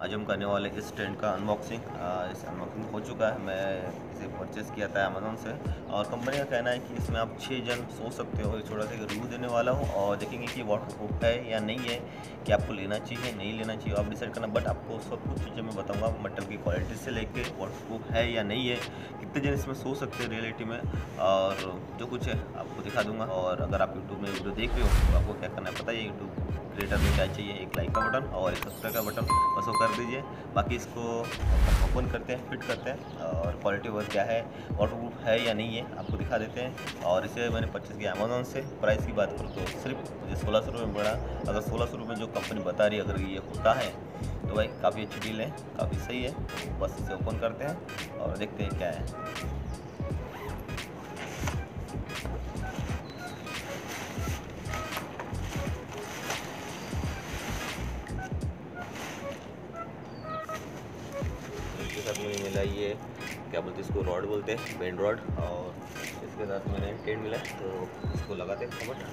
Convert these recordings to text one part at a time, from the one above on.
आज हम करने वाले इस टेंट का अनबॉक्सिंग। इस अनबॉक्सिंग हो चुका है। मैं इसे परचेज़ किया था अमेज़न से और कंपनी का कहना है कि इसमें आप 6 जन सो सकते हो। एक छोटा सा रिव्यू देने वाला हूँ और देखेंगे कि वाटरप्रूफ है या नहीं है, कि आपको लेना चाहिए नहीं लेना चाहिए, आप डिसाइड करना। बट आपको सब कुछ चीज़ें मैं बताऊँगा, मटेरियल की क्वालिटी से लेके वाटरप्रूफ है या नहीं है, कितने जन इसमें सो सकते हैं रियलिटी में, और जो कुछ है आपको दिखा दूँगा। और अगर आप यूट्यूब में वीडियो देख रहे हो तो आपको क्या करना है पता है, यूट्यूब क्रिएटर में क्या चाहिए, एक लाइक का बटन और एक सब्सक्राइब का बटन, बस वो कर दीजिए। बाकी इसको ओपन करते हैं, फिट करते हैं और क्वालिटी वर्क क्या है, वाटरप्रूफ है या नहीं है आपको दिखा देते हैं। और इसे मैंने परचेज़ किया अमेज़न से। प्राइस की बात करूँ तो सिर्फ मुझे 1600 रुपये में पड़ा। अगर 1600 रुपये जो कंपनी बता रही है अगर ये होता है तो भाई काफ़ी अच्छी डील है, काफ़ी सही है। तो बस इसे ओपन करते हैं और देखते हैं क्या है। इसके साथ मैंने मिला ये क्या बोलते हैं, इसको रॉड बोलते हैं, बेंड रॉड। और इसके साथ मैंने टेंट मिला है, तो इसको लगाते हैं कमर।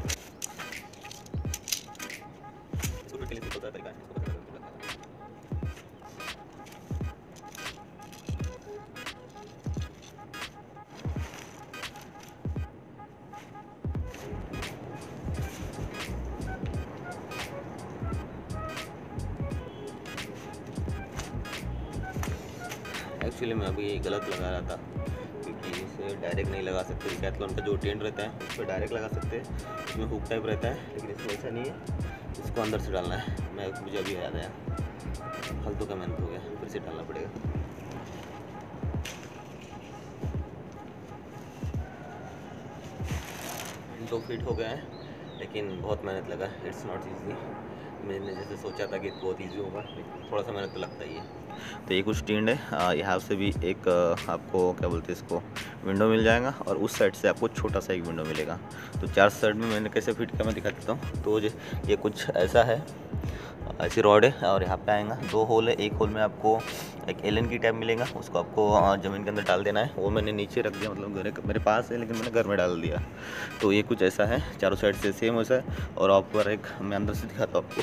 इसको फिट के लिए पता तरीका है, इसको पता तरीका है। एक्चुअली मैं अभी गलत लगा रहा था, क्योंकि इसे डायरेक्ट नहीं लगा सकते। डिकैथलॉन का जो टेंट रहता है उस पर डायरेक्ट लगा सकते हैं, इसमें हुक टाइप रहता है, लेकिन इसमें ऐसा नहीं है, इसको अंदर से डालना है। मुझे अभी याद आया, फालतू का मेहनत हो गया, फिर से डालना पड़ेगा। तो फिट हो गया है, लेकिन बहुत मेहनत लगा। It's not easy. मैंने जैसे सोचा था कि बहुत ईजी होगा, लेकिन थोड़ा सा मेहनत तो लगता ही है। तो ये कुछ टेंट है, यहाँ से भी एक आपको क्या बोलते हैं इसको, विंडो मिल जाएगा, और उस साइड से आपको छोटा सा एक विंडो मिलेगा। तो 4 साइड में मैंने कैसे फिट किया मैं दिखा देता हूँ। तो ये कुछ ऐसा है, ऐसी रॉड है और यहाँ पे आएगा 2 होल है। एक होल में आपको एक एलन की टैप मिलेगा, उसको आपको ज़मीन के अंदर डाल देना है। वो मैंने नीचे रख दिया, मतलब मेरे पास है लेकिन मैंने घर में डाल दिया। तो ये कुछ ऐसा है, चारों साइड से सेम वैसा है। और ऊपर एक मैं अंदर से दिखाता हूँ आपको।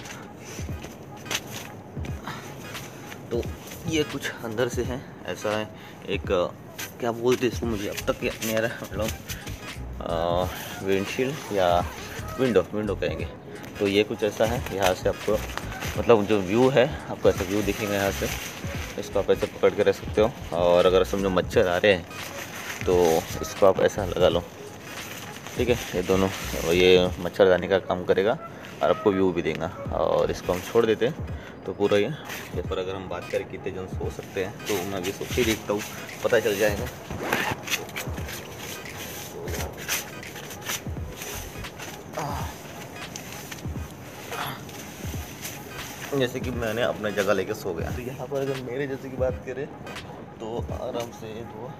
तो ये कुछ अंदर से है, ऐसा है। एक क्या बोलते हैं इसको, मुझे अब तक याद नहीं आ रहा, मतलब विंडशील्ड या विंडो कहेंगे। तो ये कुछ ऐसा है। यहाँ से आपको मतलब जो व्यू है, आपको ऐसा व्यू दिखेगा यहाँ से। इसको आप ऐसे पकड़ के रख सकते हो, और अगर समझो मच्छर आ रहे हैं तो इसको आप ऐसा लगा लो, ठीक है। ये दोनों ये मच्छरदानी का काम करेगा और आपको व्यू भी देगा। और इसको हम छोड़ देते हैं तो पूरा ये पर अगर हम बात करें कितने जन सो सकते हैं, तो मैं भी सोच ही देखता हूँ, पता चल जाएगा। जैसे कि मैंने अपने जगह लेके सो गया, तो यहाँ पर अगर मेरे जैसे की बात करें तो आराम से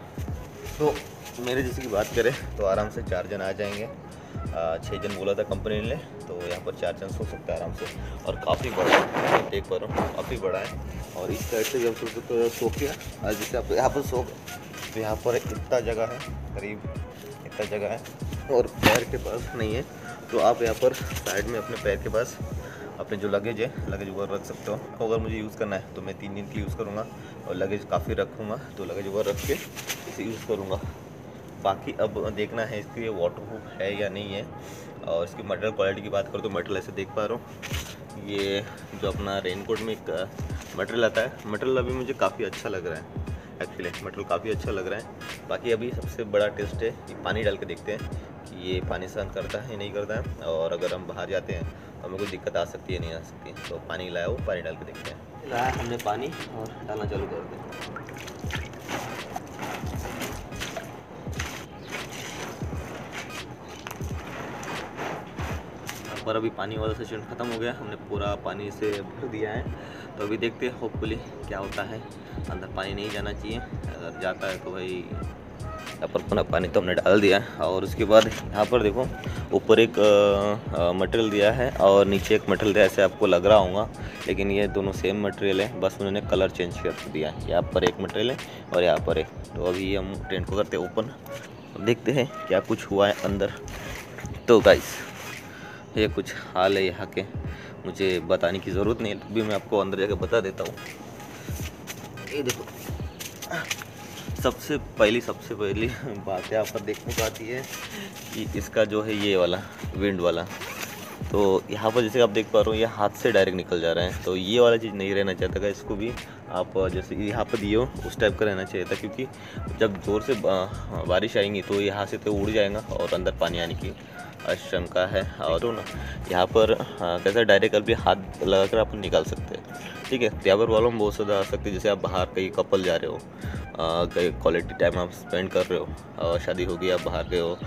मेरे जैसे की बात करें तो आराम से 4 जन आ जाएंगे। 6 जन बोला था कंपनी ने, तो यहाँ पर 4 जन सो सकते हैं आराम से। और काफ़ी बड़ा है, देख पा रहा हूँ काफ़ी बड़ा है। और इस साइड से भी हम सो किया, जैसे आप यहाँ पर सो तो यहाँ पर इतना जगह है, करीब इतना जगह है, और पैर के पास नहीं है। तो आप यहाँ पर साइड में अपने पैर के पास अपने जो लगेज है, लगेज ऊपर रख सकते हो। अगर मुझे यूज़ करना है तो मैं 3 दिन के लिए यूज़ करूँगा, और लगेज काफ़ी रखूँगा, तो लगेज ऊपर रख के इसे यूज़ करूँगा। बाकी अब देखना है इसके वाटरप्रूफ है या नहीं है। और इसकी मटेरियल क्वालिटी की बात करूँ तो मटेरियल ऐसे देख पा रहा हूँ, ये जो अपना रेनकोट में एक मटेरियल आता है, मटेरियल अभी मुझे काफ़ी अच्छा लग रहा है। एक्चुअली मटेरियल काफ़ी अच्छा लग रहा है। बाकी अभी सबसे बड़ा टेस्ट है कि पानी डाल के देखते हैं कि ये पानी सहन करता है नहीं करता है, और अगर हम बाहर जाते हैं तो हमें कोई दिक्कत आ सकती है नहीं आ सकती। तो पानी लाया हो, पानी डाल के देखते हैं। लाया हमने पानी और डालना चालू कर दें। पर अभी पानी वाला सेशन ख़त्म हो गया, हमने पूरा पानी से भर दिया है। तो अभी देखते हैं होपफुली क्या होता है। अंदर पानी नहीं जाना चाहिए, अगर जाता है तो भाई यहाँ पर पुनः पानी तो हमने डाल दिया है। और उसके बाद यहाँ पर देखो ऊपर एक मटेरियल दिया है और नीचे एक मटेरियल दिया है, ऐसे आपको लग रहा होगा, लेकिन ये दोनों सेम मटेरियल है, बस उन्होंने कलर चेंज कर दिया है। यहाँ पर एक मटेरियल है और यहाँ पर एक। तो अभी हम टेंट को करते हैं ओपन, देखते हैं क्या कुछ हुआ है अंदर। तो गाइस ये कुछ हाल है यहाँ के, मुझे बताने की ज़रूरत नहीं है, तो भी मैं आपको अंदर जाकर बता देता हूँ। ये देखो, सबसे पहली बात यहाँ पर देखने को आती है कि इसका जो है ये वाला विंड वाला, तो यहाँ पर जैसे आप देख पा रहे हो ये हाथ से डायरेक्ट निकल जा रहा है, तो ये वाला चीज़ नहीं रहना चाहता था। इसको भी आप जैसे यहाँ पर दिए हो उस टाइप का रहना चाहिए था, क्योंकि जब ज़ोर से बारिश आएंगी तो यहाँ से तो उड़ जाएगा और अंदर पानी आने की आशंका है। और तो ना यहाँ पर कैसा डायरेक्ट अभी हाथ लगा कर आप निकाल सकते हैं, ठीक है। तो यहाँ पर प्रॉब्लम बहुत ज़्यादा आ सकती है, जैसे आप बाहर कहीं कपल जा रहे हो, कहीं क्वालिटी टाइम आप स्पेंड कर रहे हो, शादी होगी, आप बाहर गए हो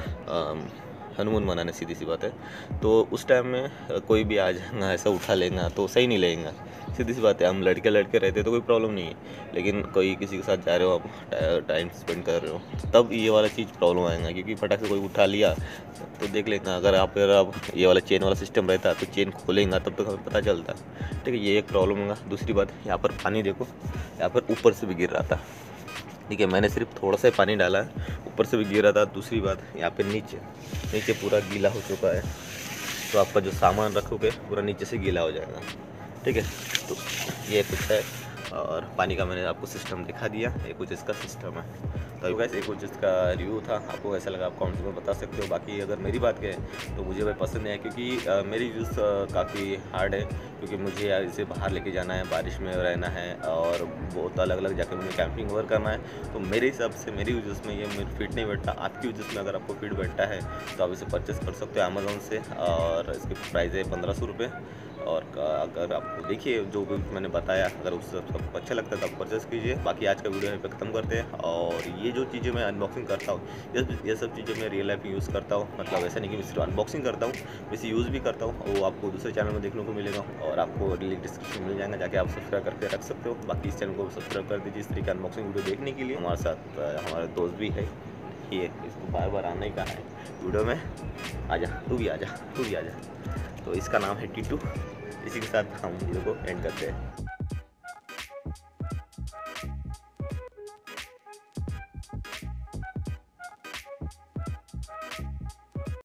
हनीमून मनाने, सीधी सी बात है, तो उस टाइम में कोई भी आ जाएगा ऐसा उठा लेगा तो सही नहीं लगेगा, सीधी सी बात है। हम लड़के रहते तो कोई प्रॉब्लम नहीं है, लेकिन कोई किसी के साथ जा रहे हो, आप टाइम स्पेंड कर रहे हो, तब ये वाला चीज़ प्रॉब्लम आएगा, क्योंकि फटाक से कोई उठा लिया तो देख लेगा। अगर आप ये वाला चेन वाला सिस्टम रहता तो चेन खोलेंगे तब तक हमें पता चलता, ठीक है। ये एक प्रॉब्लम होगा। दूसरी बात, यहाँ पर पानी देखो, यहाँ पर ऊपर से भी गिर रहा था, ठीक है। मैंने सिर्फ थोड़ा सा पानी डाला है, ऊपर से भी गिर रहा था। दूसरी बात, यहाँ पे नीचे पूरा गीला हो चुका है, तो आपका जो सामान रखोगे पूरा नीचे से गीला हो जाएगा, ठीक है। तो ये कुछ है, और पानी का मैंने आपको सिस्टम दिखा दिया, ये कुछ इसका सिस्टम है। तो वैसे कुछ इसका रिव्यू था, आपको कैसा लगा आप कमेंट्स में बता सकते हो। बाकी अगर मेरी बात करें तो मुझे वह पसंद है, क्योंकि मेरी यूज़ काफ़ी हार्ड है, क्योंकि मुझे यार इसे बाहर लेके जाना है, बारिश में रहना है, और बहुत अलग अलग जाके मुझे कैंपिंग वर्क करना है। तो मेरे हिसाब से मेरी यूज़ में ये मेरे फिट नहीं बैठता। आपकी यूज़ में अगर आपको फिट बैठता है तो आप इसे परचेस कर सकते हो अमेज़ोन से, और इसकी प्राइस है 1500 रुपये। और अगर आप देखिए जो भी मैंने बताया, अगर उससे आपको अच्छा लगता है तो आप परचेस कीजिए। बाकी आज का वीडियो यहाँ पे ख़त्म करते हैं। और ये जो चीज़ें मैं अनबॉक्सिंग करता हूँ, ये सब चीज़ें मैं रियल लाइफ में यूज़ करता हूँ, मतलब ऐसा नहीं कि मैं सिर्फ अनबॉक्सिंग करता हूँ, वैसे यूज़ भी करता हूँ। वो आपको दूसरे चैनल में देखने को मिलेगा, और आपको लिंक डिस्क्रिप्शन मिल जाएगा, जाके आप सब्सक्राइब करके रख सकते हो। बाकी इस चैनल को सब्सक्राइब कर दीजिए इस तरीके अनबॉक्सिंग वीडियो देखने के लिए। हमारे साथ हमारे दोस्त भी है, ये इसको बार बार आने का है वीडियो में, आजा तू भी आजा। तो इसका नाम है टीटू। इसी के साथ हम वीडियो को एंड करते हैं।